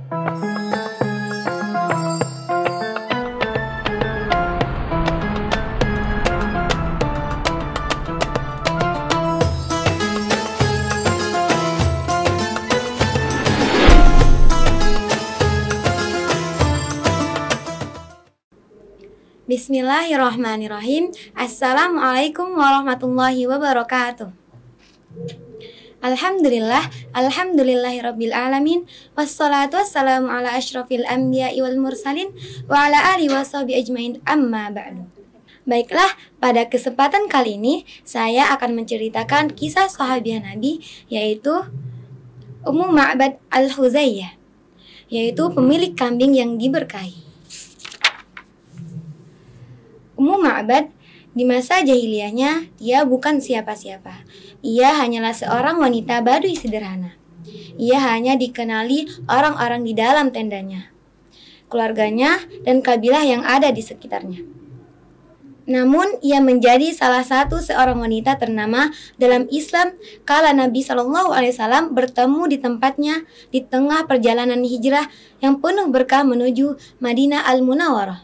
Bismillahirrahmanirrahim. Assalamualaikum warahmatullahi wabarakatuh. Alhamdulillahirabbil alamin, wassalatu wassalamu ala asyrafil anbiya'i wal mursalin wa ala alihi washabihi ajmain, amma ba'du. Baiklah, pada kesempatan kali ini saya akan menceritakan kisah sahabiah Nabi, yaitu Ummu Ma'bad al-Khuzayyah, yaitu pemilik kambing yang diberkahi. Ummu Ma'bad di masa jahiliyahnya dia bukan siapa-siapa. Ia hanyalah seorang wanita Baduy sederhana. Ia hanya dikenali orang-orang di dalam tendanya, keluarganya, dan kabilah yang ada di sekitarnya. Namun ia menjadi salah satu seorang wanita ternama dalam Islam kala Nabi SAW bertemu di tempatnya di tengah perjalanan hijrah yang penuh berkah menuju Madinah Al-Munawwarah.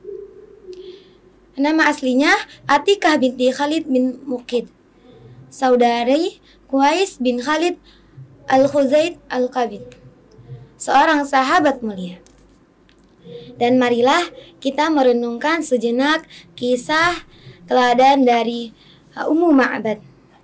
Nama aslinya Atikah binti Khalid bin Muqid, saudari Qais bin Khalid al-Khuzaid al-Qabid, seorang sahabat mulia. Dan marilah kita merenungkan sejenak kisah teladan dari Ummu Ma'bad.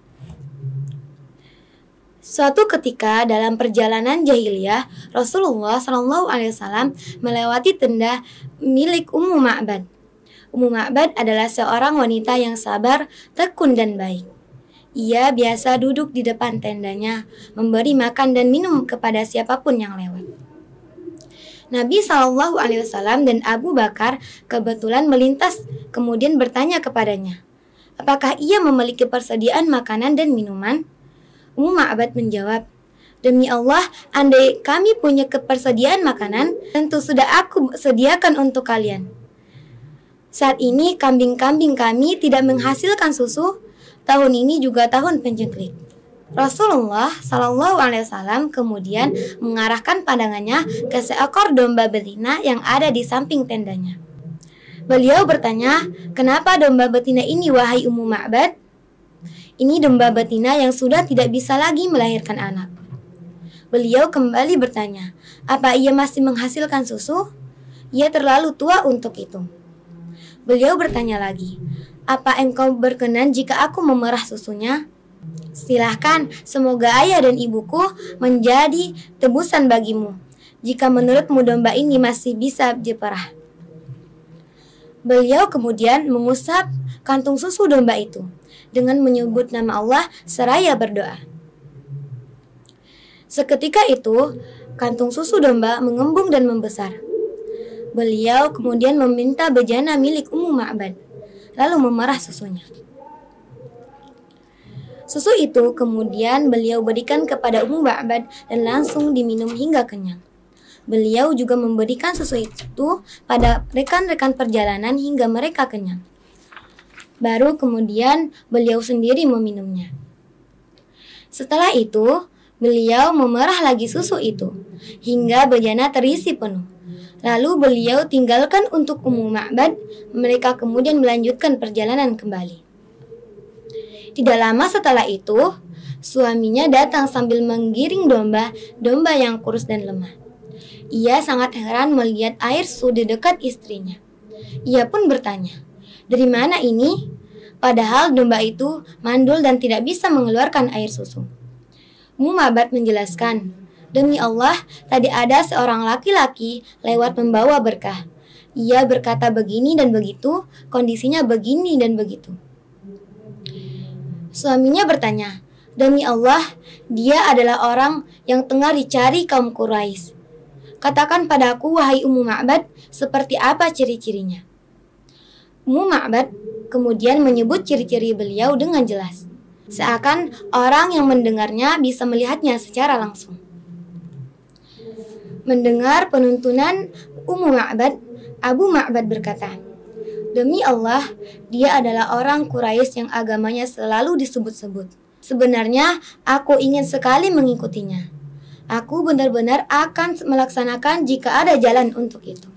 Suatu ketika dalam perjalanan jahiliyah, Rasulullah SAW melewati tenda milik Ummu Ma'bad. Ummu Ma'bad adalah seorang wanita yang sabar, tekun, dan baik. Ia biasa duduk di depan tendanya, memberi makan dan minum kepada siapapun yang lewat. Nabi SAW dan Abu Bakar kebetulan melintas, kemudian bertanya kepadanya, apakah ia memiliki persediaan makanan dan minuman? Ummu Ma'bad menjawab, demi Allah, andai kami punya kepersediaan makanan, tentu sudah aku sediakan untuk kalian. Saat ini kambing-kambing kami tidak menghasilkan susu. Tahun ini juga tahun penceklik. Rasulullah SAW kemudian mengarahkan pandangannya ke seekor domba betina yang ada di samping tendanya. Beliau bertanya, kenapa domba betina ini wahai Ummu Ma'bad? Ini domba betina yang sudah tidak bisa lagi melahirkan anak. Beliau kembali bertanya, apa ia masih menghasilkan susu? Ia terlalu tua untuk itu. Beliau bertanya lagi, apa engkau berkenan jika aku memerah susunya? Silahkan, semoga ayah dan ibuku menjadi tebusan bagimu, jika menurutmu domba ini masih bisa diperah. Beliau kemudian mengusap kantung susu domba itu, dengan menyebut nama Allah seraya berdoa. Seketika itu, kantung susu domba mengembung dan membesar. Beliau kemudian meminta bejana milik Ummu Ma'bad, lalu memerah susunya. Susu itu kemudian beliau berikan kepada Ummu Ma'bad dan langsung diminum hingga kenyang. Beliau juga memberikan susu itu pada rekan-rekan perjalanan hingga mereka kenyang. Baru kemudian beliau sendiri meminumnya. Setelah itu, beliau memerah lagi susu itu hingga bejana terisi penuh. Lalu beliau tinggalkan untuk Ummu Ma'bad. Mereka kemudian melanjutkan perjalanan kembali. Tidak lama setelah itu, suaminya datang sambil menggiring domba yang kurus dan lemah. Ia sangat heran melihat air susu di dekat istrinya. Ia pun bertanya, dari mana ini? Padahal domba itu mandul dan tidak bisa mengeluarkan air susu. Ummu Ma'bad menjelaskan, demi Allah, tadi ada seorang laki-laki lewat membawa berkah. Ia berkata begini dan begitu, kondisinya begini dan begitu. Suaminya bertanya, demi Allah, dia adalah orang yang tengah dicari kaum Quraisy. Katakan padaku, wahai Ummu Ma'bad, seperti apa ciri-cirinya? Ummu Ma'bad kemudian menyebut ciri-ciri beliau dengan jelas, seakan orang yang mendengarnya bisa melihatnya secara langsung. Mendengar penuntunan Ummu Ma'bad, Abu Ma'bad berkata, demi Allah, dia adalah orang Quraisy yang agamanya selalu disebut-sebut. Sebenarnya, aku ingin sekali mengikutinya. Aku benar-benar akan melaksanakan jika ada jalan untuk itu.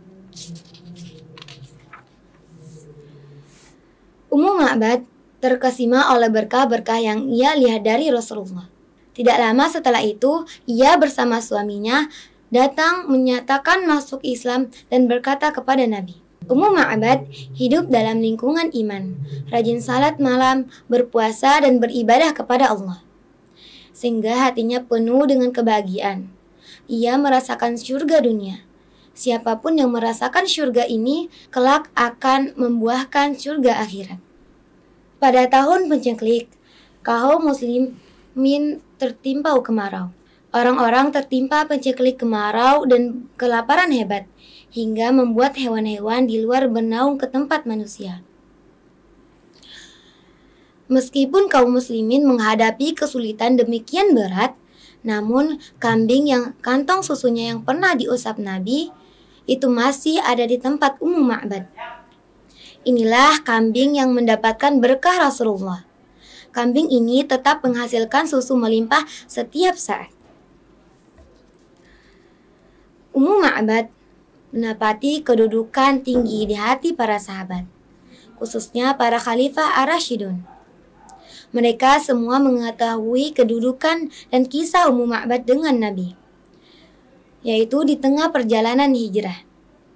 Ummu Ma'bad terkesima oleh berkah-berkah yang ia lihat dari Rasulullah. Tidak lama setelah itu, ia bersama suaminya datang menyatakan masuk Islam dan berkata kepada Nabi. Ummu Ma'bad hidup dalam lingkungan iman, rajin salat malam, berpuasa dan beribadah kepada Allah, sehingga hatinya penuh dengan kebahagiaan. Ia merasakan surga dunia. Siapapun yang merasakan surga ini, kelak akan membuahkan surga akhirat. Pada tahun penceklik, kaum muslimin tertimpa kemarau. Orang-orang tertimpa penceklik kemarau dan kelaparan hebat, hingga membuat hewan-hewan di luar bernaung ke tempat manusia. Meskipun kaum muslimin menghadapi kesulitan demikian berat, namun kambing yang kantong susunya yang pernah diusap Nabi itu masih ada di tempat Ummu Ma'bad. Inilah kambing yang mendapatkan berkah Rasulullah. Kambing ini tetap menghasilkan susu melimpah setiap saat. Ummu Ma'bad menapati kedudukan tinggi di hati para sahabat, khususnya para khalifah ar-Rasyidun. Mereka semua mengetahui kedudukan dan kisah Ummu Ma'bad dengan Nabi, yaitu di tengah perjalanan hijrah.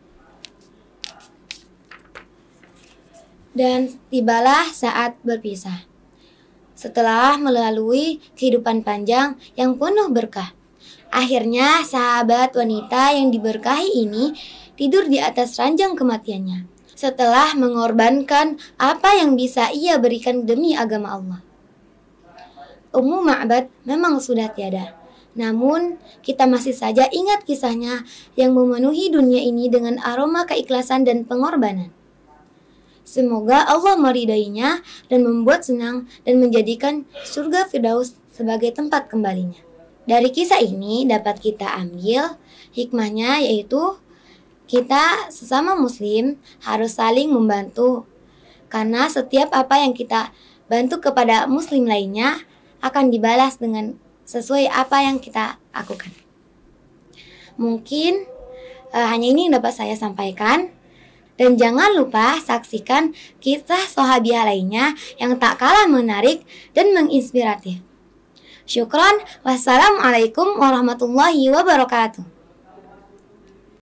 Dan tibalah saat berpisah. Setelah melalui kehidupan panjang yang penuh berkah, akhirnya sahabat wanita yang diberkahi ini tidur di atas ranjang kematiannya, setelah mengorbankan apa yang bisa ia berikan demi agama Allah. Ummu Ma'bad memang sudah tiada, namun kita masih saja ingat kisahnya yang memenuhi dunia ini dengan aroma keikhlasan dan pengorbanan. Semoga Allah meridainya dan membuat senang dan menjadikan surga Firdaus sebagai tempat kembalinya. Dari kisah ini dapat kita ambil hikmahnya, yaitu kita sesama muslim harus saling membantu, karena setiap apa yang kita bantu kepada muslim lainnya akan dibalas dengan sesuai apa yang kita lakukan. Mungkin hanya ini yang dapat saya sampaikan. Dan jangan lupa saksikan kisah sahabiah lainnya yang tak kalah menarik dan menginspiratif. Syukron. Wassalamualaikum warahmatullahi wabarakatuh.